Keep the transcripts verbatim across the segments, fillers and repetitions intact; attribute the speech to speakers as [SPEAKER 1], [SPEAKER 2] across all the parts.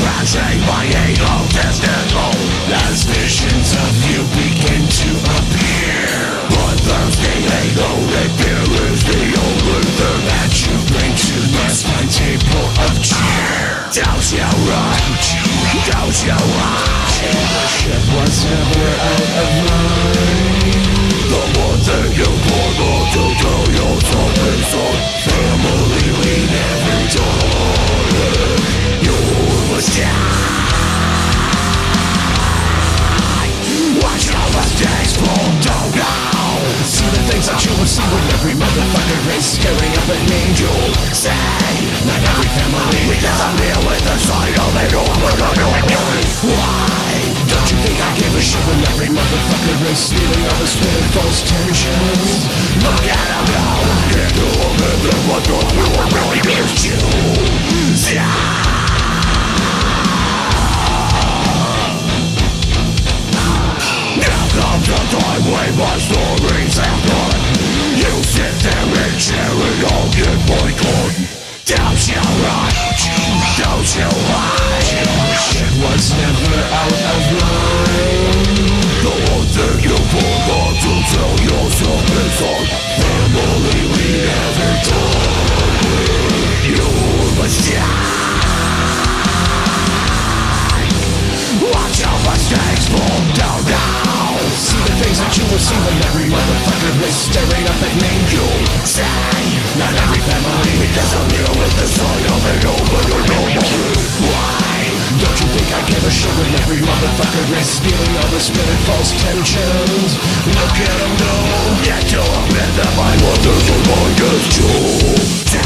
[SPEAKER 1] crashing my ego testicle as visions of you begin to appear. But Thursday ego fear is the only thing that you bring to this fine table of cheer. Don't you run, don't you run. The ship was never out of line. The one thing you forgot to tell yourself is on family we never died. You was die. Watch how mistakes fall down now. See the things that you will see when every motherfucker is staring up at me. You'll say, not every family doesn't deal with the side of it over and over. Why? Don't you think I give a shit when every motherfucker is stealing all the spinning false tensions? Look at him now. Can't do a bit of what thought we were really good to. Now comes the time when my stories have done. You sit there and share it all, get my gun. Don't you run, don't you hide. Shit was never out of line. The one thing you forgot to tell yourself is on family we never died. You must die. Watch how mistakes fall down now. See the things that you will see when every motherfucker is staring up at me. You'll say, not every family doesn't deal with the side of it over and over. Why? Don't you think I give a shit when every motherfucker is stealing all the spinning false tensions? Look at them go. Get to a bit that my mother's a mind is true.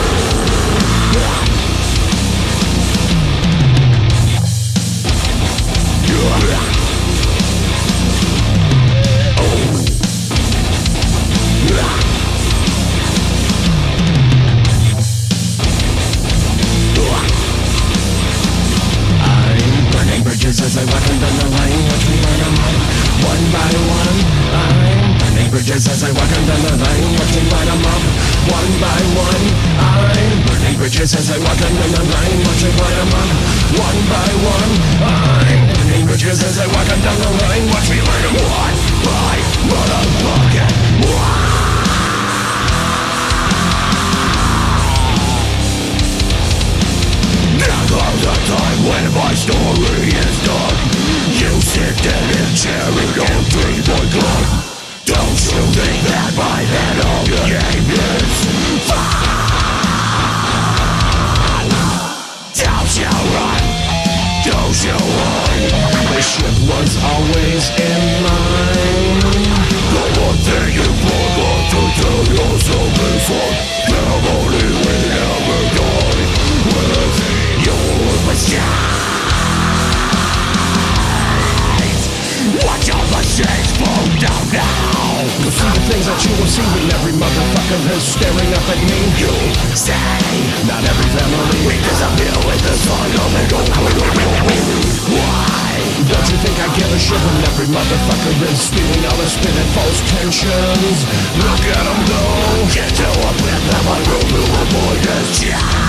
[SPEAKER 1] As I walk down the line, watch me burn them up, one by one. I'm burning bridges as I walk down the line, watch me light them up, one by one. I'm burning bridges as I walk down the line, watch me light them up, one by one. I'm burning bridges as I walk down the line, watch me light them up, one by motherfucking one. Now comes the time when my story is done. You sit there and share it all, drink my blood. Don't you think that by then all the game is fun? Don't you run, don't you run. The ship was always in line. The one thing you forgot to tell yourself is on family we never died. With your mistakes, watch all the shades fall down now. You'll see the things that you will see when every motherfucker is staring up at me. You'll say, not every family doesn't deal with the side of it over. Why? Don't you think I give a shit when every motherfucker is stealing all the spinning false tensions? Look at them go. Get to a bit that my room will avoid us.